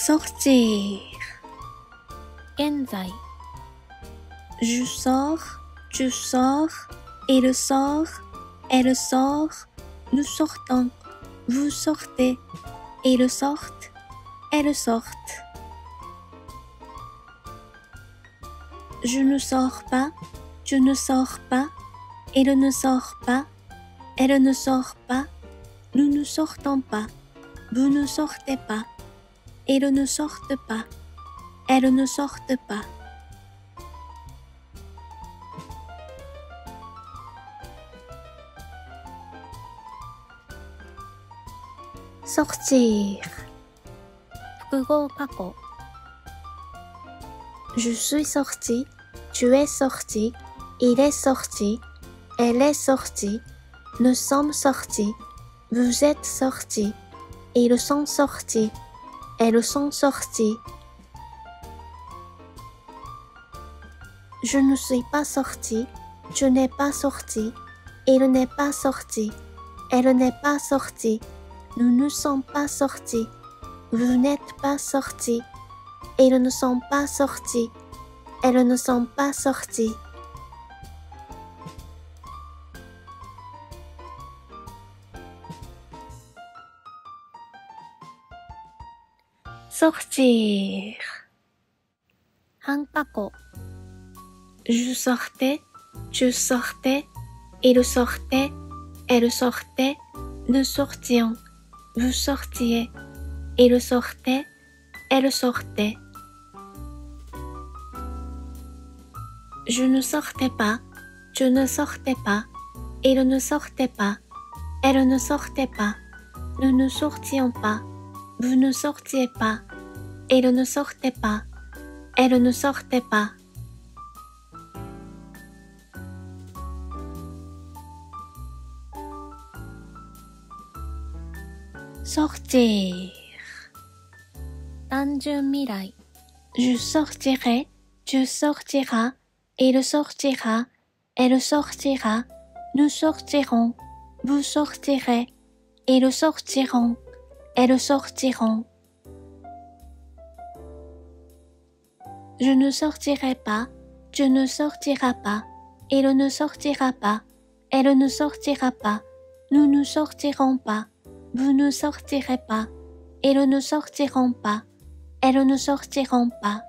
sortir, 現在、 je sors, tu sors, il sort, elle sort, nous sortons, vous sortez, ils sortent, elles sortent. Je ne sors pas, tu ne sors pas, il ne sort pas, elle ne sort pas, nous ne sortons pas, vous ne sortez pas, ils ne sortent pas, elles ne sortent pas. Sortir, 複合過去、 je suis sorti, tu es sorti, il est sorti, elle est sortie, nous sommes sortis, vous êtes sortis, ils sont sortis, elles sont sorties. Je ne suis pas sorti, tu n'es pas sorti, il n'est pas sorti, elle n'est pas sortie, nous ne sommes pas sortis, vous n'êtes pas sortis, ils ne sont pas sortis, elles ne sont pas sorties. Sortir, 半過去、 je sortais, tu sortais, il sortait, elle sortait, nous sortions, vous sortiez, il sortait, elle sortait. Je ne sortais pas, tu ne sortais pas, il ne sortait pas, elle ne sortait pas, nous ne sortions pas, vous ne sortiez pas, il ne sortait pas, elle ne sortait pas. Sortir, 単純未来、 je sortirai, tu sortiras, il sortira, elle sortira, nous sortirons, vous sortirez, ils sortiront, elles sortiront. Je ne sortirai pas, tu ne sortiras pas, il ne sortira pas, elle ne sortira pas, nous ne sortirons pas, vous ne sortirez pas, ils ne sortiront pas, elles ne sortiront pas.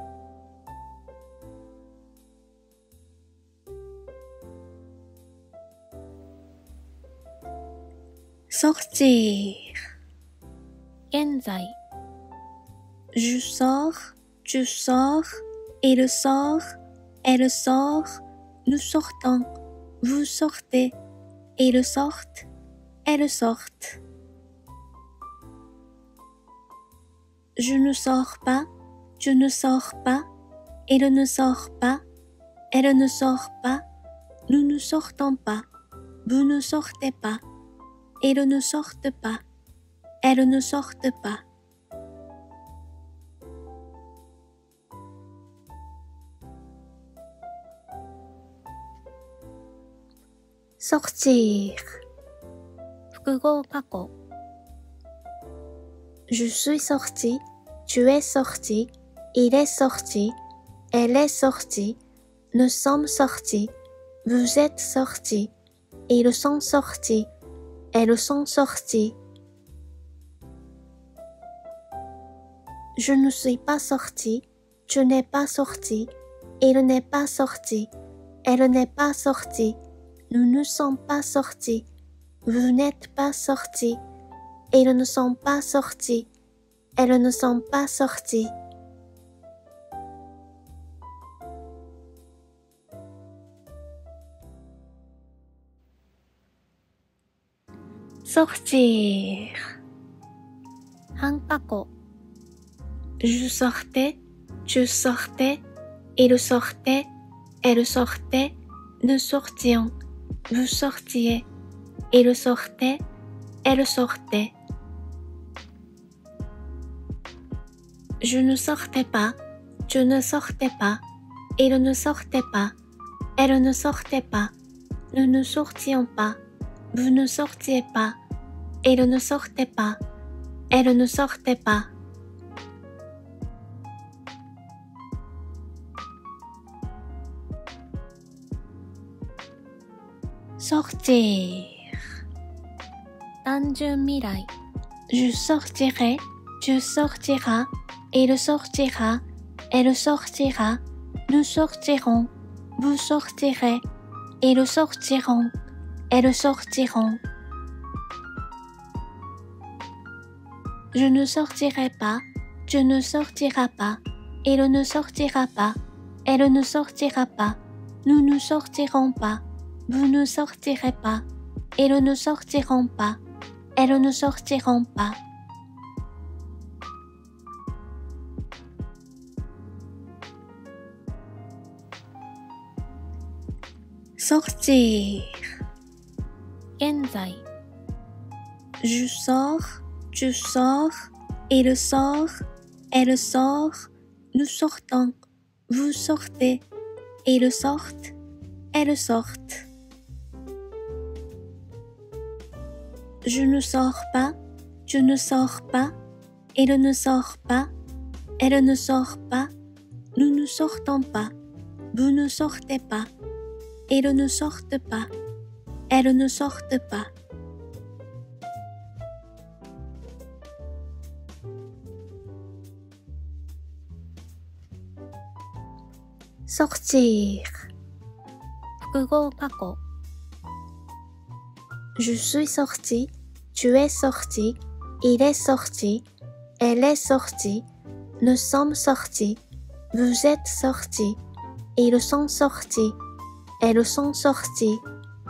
Sortir, 現在、 je sors, tu sors, il sort, elle sort, nous sortons, vous sortez, ils sortent, elles sortent. Je ne sors pas, tu ne sors pas, il ne sort pas, elle ne sort pas, nous ne sortons pas, vous ne sortez pas, ils ne sortent pas, elles ne sortent pas. Sortir, 複合過去、 je suis sorti, tu es sorti, il est sorti, elle est sortie, nous sommes sortis, vous êtes sortis, ils sont sortis, elles sont sorties. Je ne suis pas sorti, tu n'es pas sorti, il n'est pas sorti, elle n'est pas sortie, nous ne sommes pas sortis, vous n'êtes pas sortis, ils ne sont pas sortis, elles ne sont pas sorties. Sortir, 半過去、 je sortais, tu sortais, il sortait, elle sortait, nous sortions, vous sortiez, il sortait, elle sortait. Je ne sortais pas, tu ne sortais pas, il ne sortait pas, elle ne sortait pas, nous ne sortions pas, vous ne sortiez pas, il ne sortait pas, elle ne sortait pas. sortir 単純未来 Je sortirai, tu sortiras, il sortira, elle sortira, nous sortirons, vous sortirez, ils sortiront, elles sortiront. Je ne sortirai pas, tu ne sortiras pas, il ne sortira pas, elle ne sortira pas, nous ne sortirons pas, vous ne sortirez pas, ils ne sortiront pas, elles ne sortiront pas. Sortir. 現在 Je sors, tu sors, il sort, elle sort, nous sortons, vous sortez, ils sortent, elles sortent. Je ne sors pas, tu ne sors pas, il ne sort pas, elle ne sort pas, nous ne sortons pas, vous ne sortez pas, ils ne sortent pas, elles ne sortent pas. Sortir. 複合過去 Je suis sorti, tu es sorti, il est sorti, elle est sortie, nous sommes sortis, vous êtes sortis, ils sont sortis, elles sont sorties.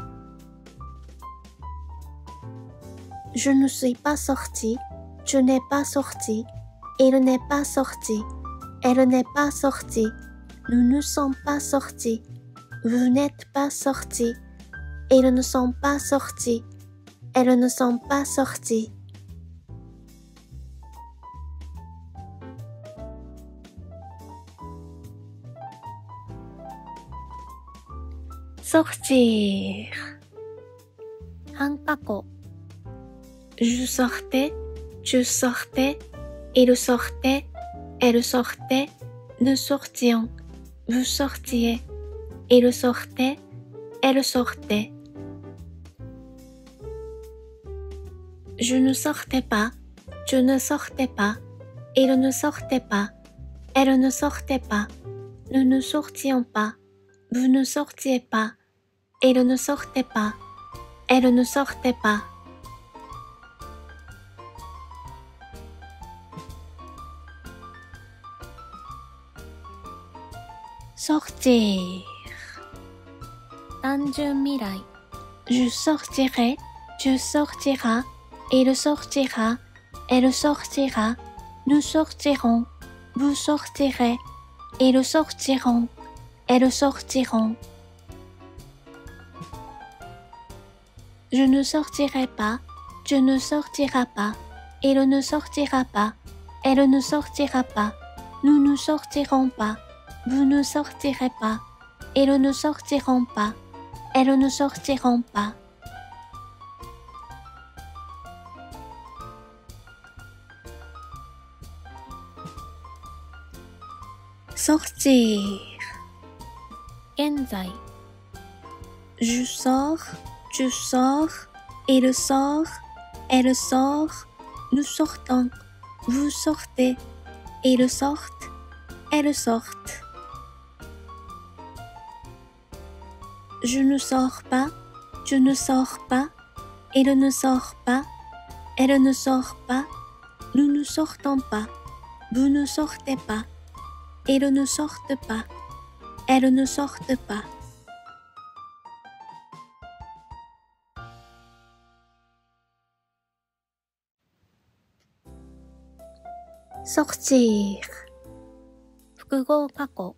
Je ne suis pas sorti, tu n'es pas sorti, il n'est pas sorti, elle n'est pas sortie, nous ne sommes pas sortis, vous n'êtes pas sortis, ils ne sont pas sortis, elles ne sont pas sorties. Sortir. 半過去 Je sortais, tu sortais, il sortait, elle sortait, nous sortions, vous sortiez, il sortait, elle sortait. Je ne sortais pas, tu ne sortais pas, il ne sortait pas, elle ne sortait pas, nous ne sortions pas, vous ne sortiez pas, il ne sortait pas, elle ne sortait pas. Sortir. 単純未来 Je sortirai, tu sortiras, il sortira, elle sortira, nous sortirons, vous sortirez, ils sortiront, elles sortiront. Je ne sortirai pas, tu ne sortiras pas, il ne sortira pas, elle ne sortira pas, nous ne sortirons pas, vous ne sortirez pas, ils ne sortiront pas, elles ne sortiront pas. Sortir. 現在 Je sors, tu sors, il sort, elle sort, nous sortons, vous sortez, ils sortent, elles sortent. Je ne sors pas, tu ne sors pas, il ne sort pas, elle ne sort pas, nous ne sortons pas, vous ne sortez pas, ils ne sortent pas, elles ne sortent pas. Sortir. 複合過去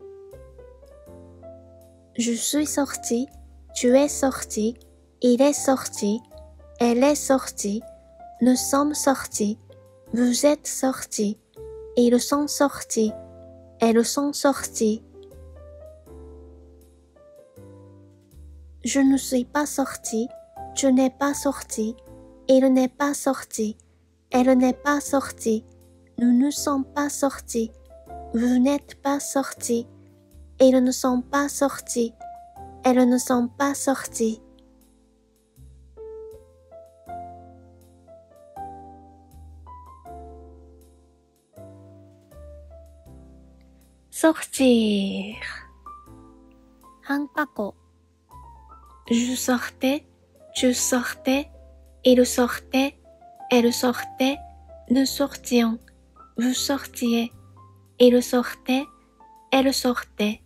Je suis sorti, tu es sorti, il est sorti, elle est sortie, nous sommes sortis, vous êtes sortis, ils sont sortis, elles sont sorties. Je ne suis pas sorti, tu n'es pas sorti, il n'est pas sorti, elle n'est pas sortie, nous ne sommes pas sortis, vous n'êtes pas sortis, ils ne sont pas sortis, elles ne sont pas sorties. sortir. 半過去 Je sortais, tu sortais, il sortait, elle sortait, nous sortions, vous sortiez, il sortait, elle sortait.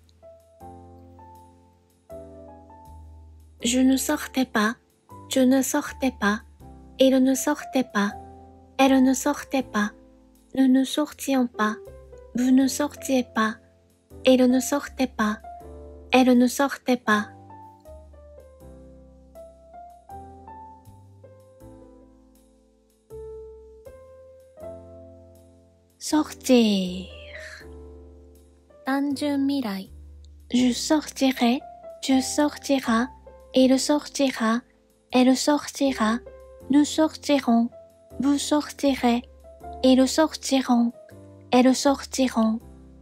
Je ne sortais pas, tu ne sortais pas, il ne sortait pas, elle ne sortait pas, nous ne sortions pas, vous ne sortiez pas, il ne sortait pas, elle ne sortait pas. Sortir. 単純未来 Je sortirai, tu sortiras, il sortira, elle sortira, nous sortirons, vous sortirez, ils sortiront, elles sortiront.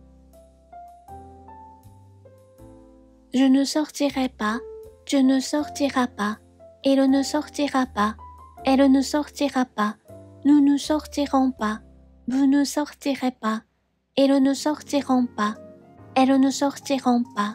Je ne sortirai pas, tu ne sortiras pas, il ne sortira pas, elle ne sortira pas, nous ne sortirons pas, vous ne sortirez pas, ils ne sortiront pas, elles ne sortiront pas.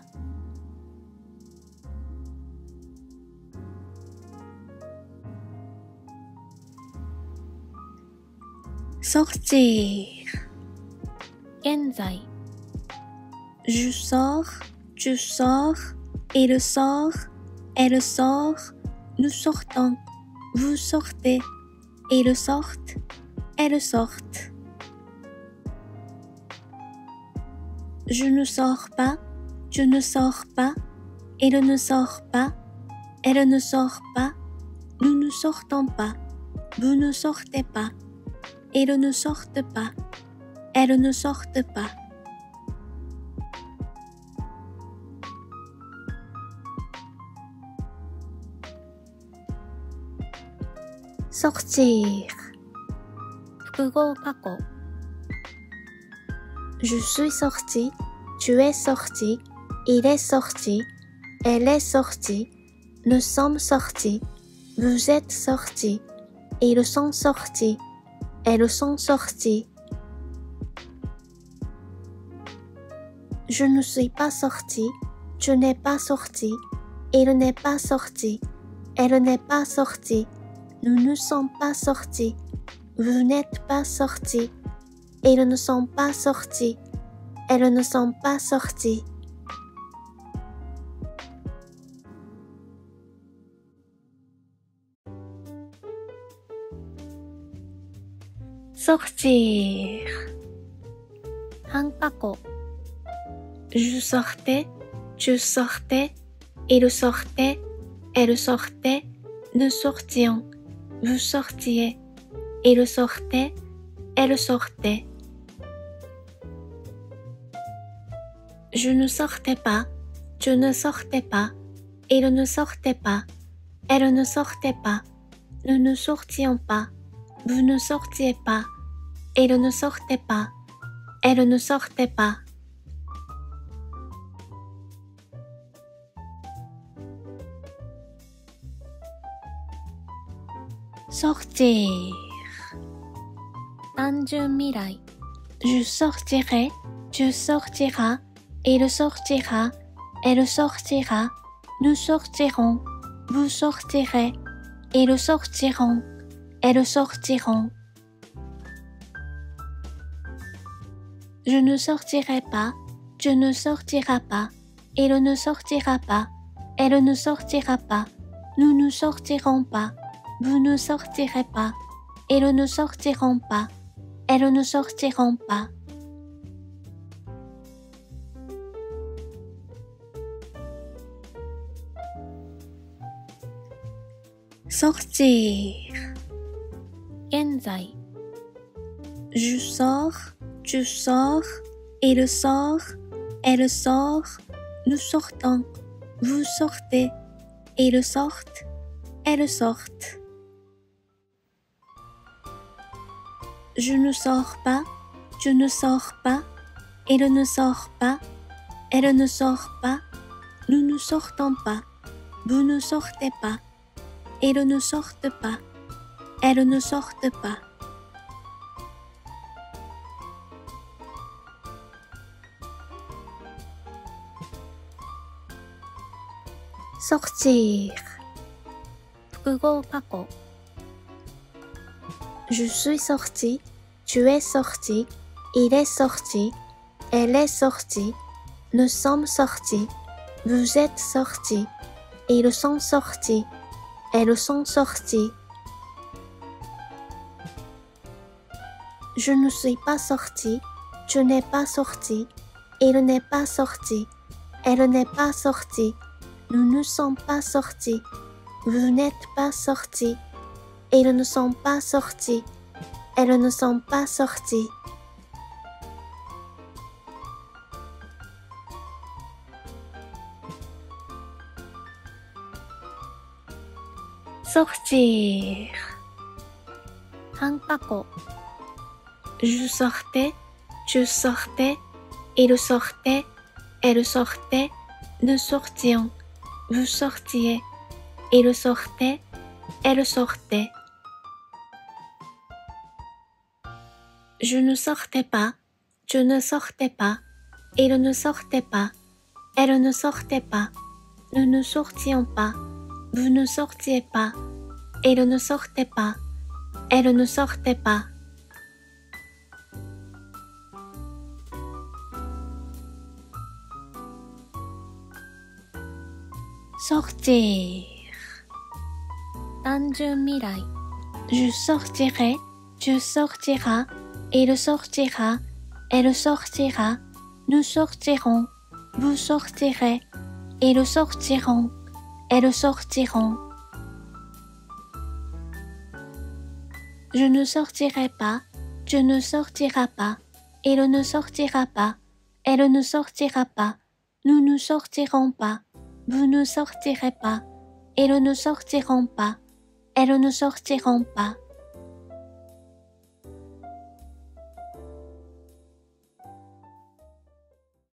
Sortir. 現在 Je sors, tu sors, il sort, elle sort, nous sortons, vous sortez, ils sortent, elles sortent. Je ne sors pas, tu ne sors pas, il ne sort pas, elle ne sort pas, nous ne sortons pas, vous ne sortez pas, ils ne sortent pas, elles ne sortent pas. Sortir. 複合過去 Je suis sorti, tu es sorti, il est sorti, elle est sortie, nous sommes sortis, vous êtes sortis, ils sont sortis, elles sont sorties. Je ne suis pas sorti, tu n'es pas sorti, il n'est pas sorti, elle n'est pas sortie, nous ne sommes pas sortis, vous n'êtes pas sortis, ils ne sont pas sortis, elles ne sont pas sorties. Sortir. 半過去 Je sortais, tu sortais, il sortait, elle sortait, nous sortions, vous sortiez, il sortait, elle sortait. Je ne sortais pas, tu ne sortais pas, il ne sortait pas, elle ne sortait pas, nous ne sortions pas, vous ne sortiez pas, il ne sortait pas, elle ne sortait pas. Sortir. 単純未来 Je sortirai, tu sortiras, il sortira, elle sortira, nous sortirons, vous sortirez, ils sortiront, elles sortiront. Je ne sortirai pas, tu ne sortiras pas, il ne sortira pas, elle ne sortira pas, nous ne sortirons pas, vous ne sortirez pas, ils ne sortiront pas, elles ne sortiront pas. Sortir. 現在 Je sors, tu sors, il sort, elle sort, nous sortons, vous sortez, ils sortent, elles sortent. Je ne sors pas, tu ne sors pas, il ne sort pas, elle ne sort pas, nous ne sortons pas, vous ne sortez pas, ils ne sortent pas, elles ne sortent pas. sortir, 複合過去 je suis sorti, tu es sorti, il est sorti, elle est sortie, nous sommes sortis, vous êtes sortis, ils sont sortis, elles sont sorties. Je ne suis pas sorti, tu n'es pas sorti, il n'est pas sorti, elle n'est pas sortie, nous ne sommes pas sortis, vous n'êtes pas sortis, ils ne sont pas sortis, elles ne sont pas sorties. sortir 半過去 Je sortais, tu sortais, il sortait, elle sortait, nous sortions, vous sortiez, il sortait, elle sortait. Je ne sortais pas, tu ne sortais pas, il ne sortait pas, elle ne sortait pas, nous ne sortions pas, vous ne sortiez pas, il ne sortait pas, elle ne sortait pas. sortir 単純未来 Je sortirai, tu sortiras, il sortira, elle sortira, nous sortirons, vous sortirez, ils sortiront, elles sortiront. Je ne sortirai pas, tu ne sortiras pas, il ne sortira pas, elle ne sortira pas, nous ne sortirons pas, vous ne sortirez pas, ils ne sortiront pas, elles ne sortiront pas.